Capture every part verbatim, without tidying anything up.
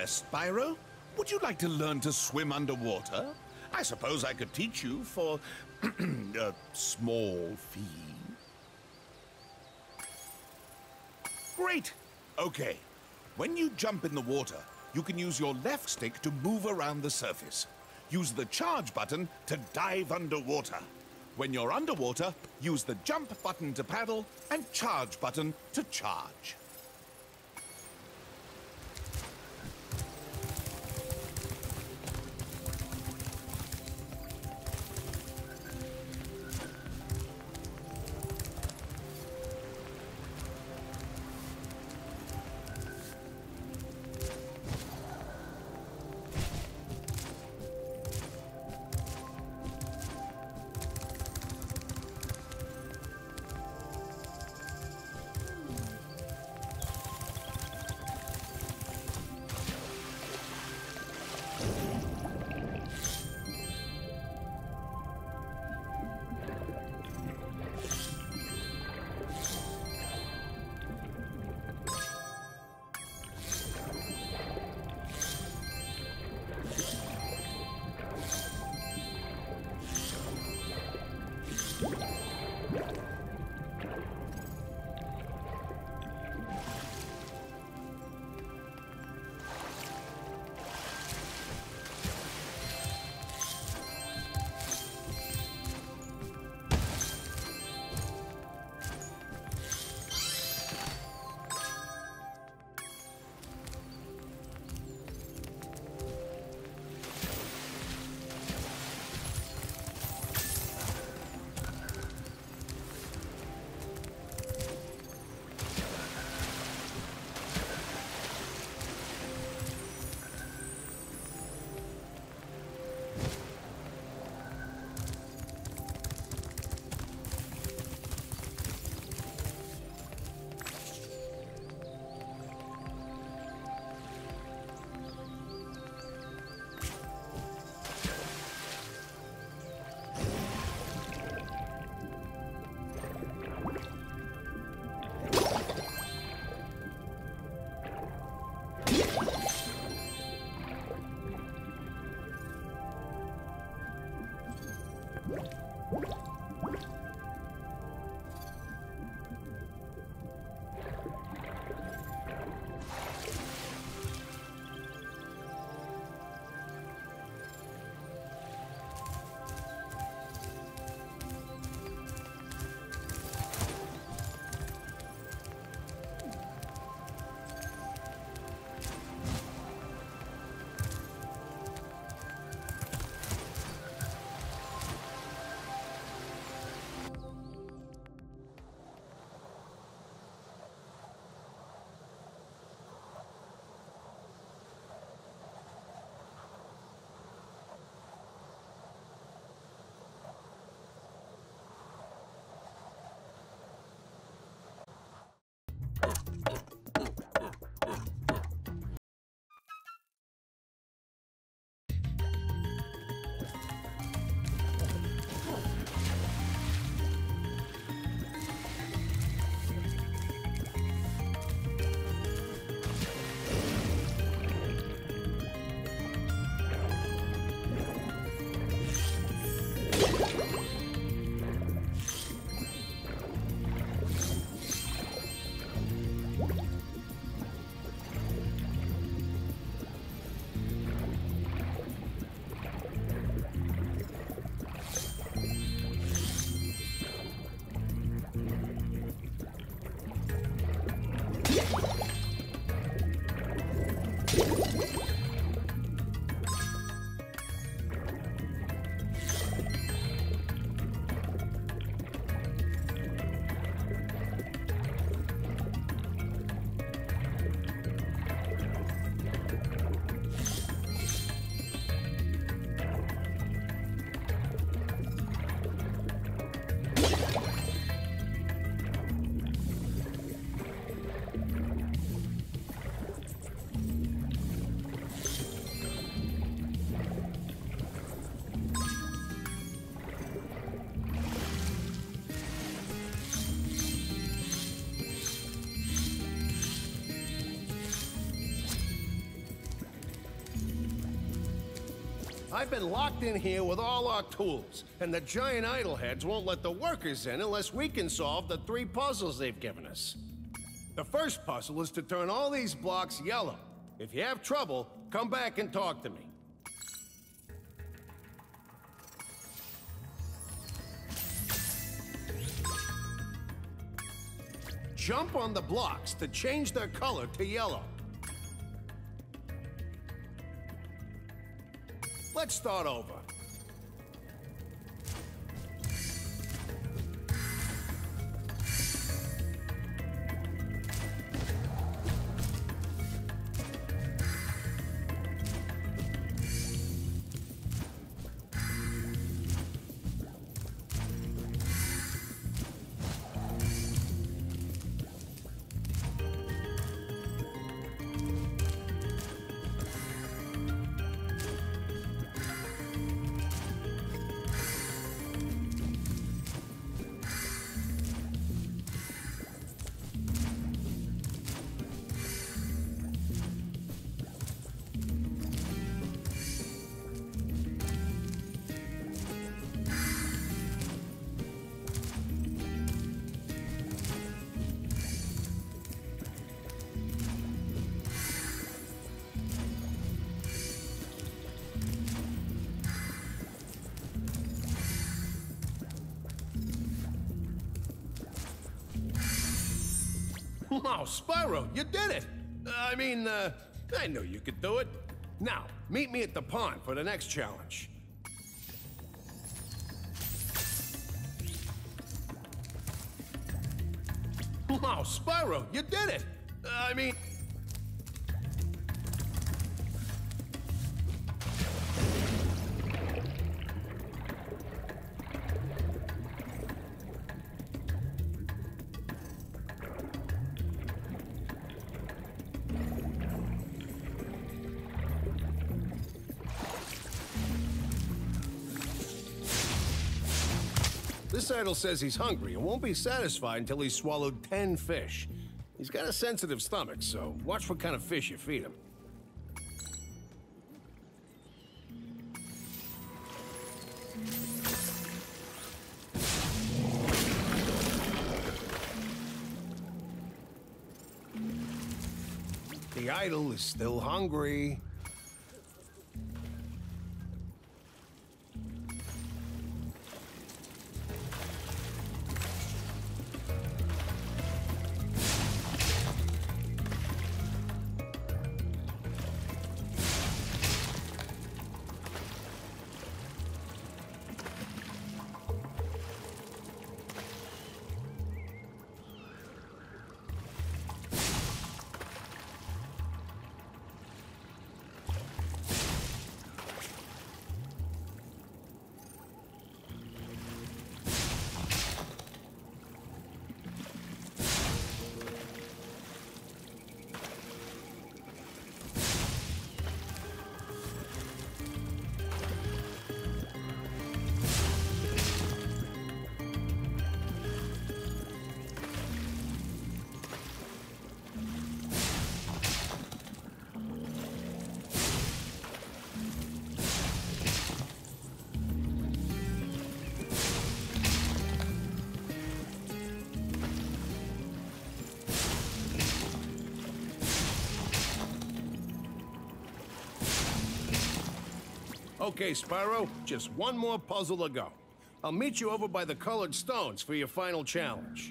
Spyro. Would you like to learn to swim underwater? I suppose I could teach you for a small fee. Great! Okay. When you jump in the water, you can use your left stick to move around the surface. Use the charge button to dive underwater. When you're underwater, use the jump button to paddle and charge button to charge. I've been locked in here with all our tools, and the giant idleheads won't let the workers in unless we can solve the three puzzles they've given us. The first puzzle is to turn all these blocks yellow. If you have trouble, come back and talk to me. Jump on the blocks to change their color to yellow. Let's start over. Wow, Spyro, you did it! Uh, I mean, uh, I knew you could do it. Now, meet me at the pond for the next challenge. Wow, Spyro, you did it! Uh, I mean... This idol says he's hungry and won't be satisfied until he's swallowed ten fish. He's got a sensitive stomach, so watch what kind of fish you feed him. The idol is still hungry. Okay, Spyro, just one more puzzle to go. I'll meet you over by the colored stones for your final challenge.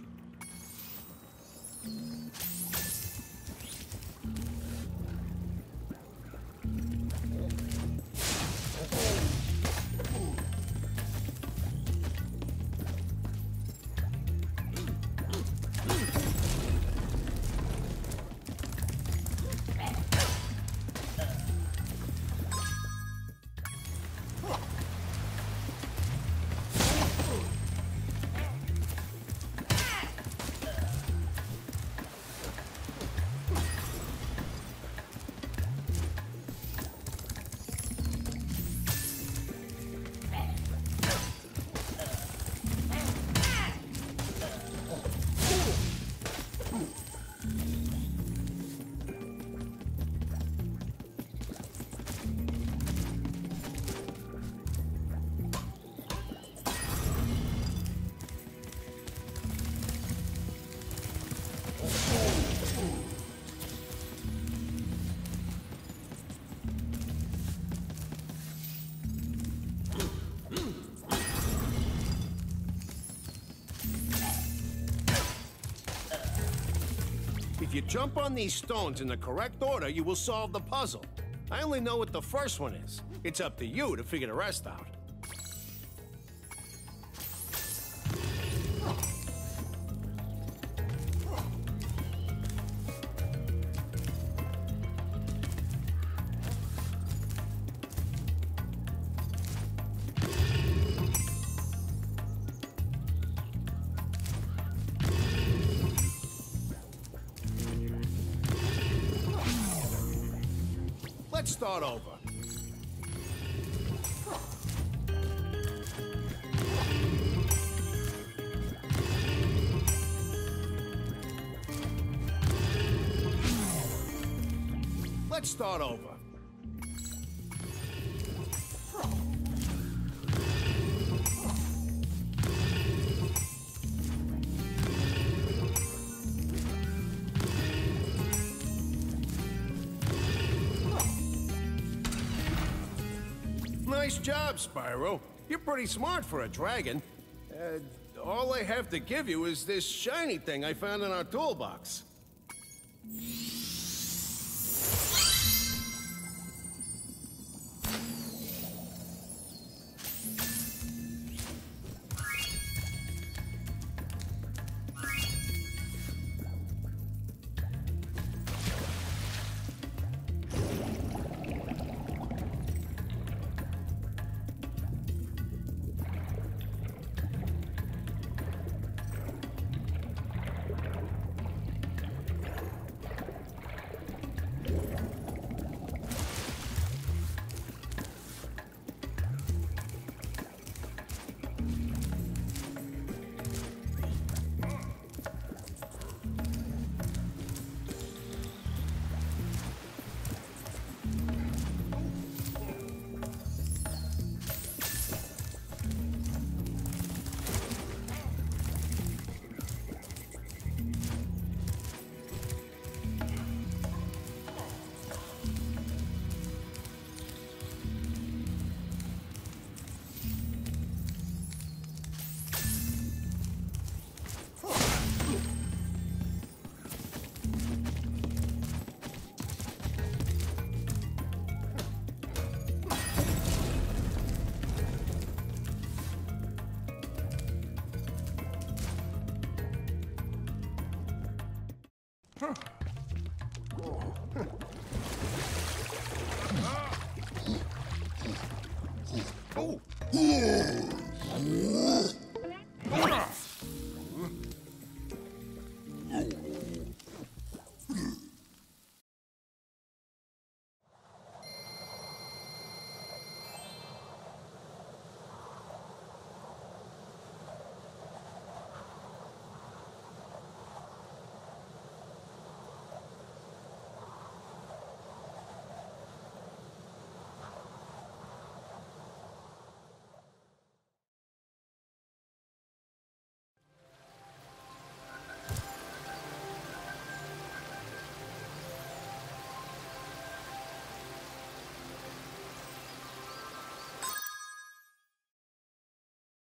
If you jump on these stones in the correct order, you will solve the puzzle. I only know what the first one is. It's up to you to figure the rest out. Let's start over. Let's start over. Nice job, Spyro. You're pretty smart for a dragon. Uh, all I have to give you is this shiny thing I found in our toolbox. Oh!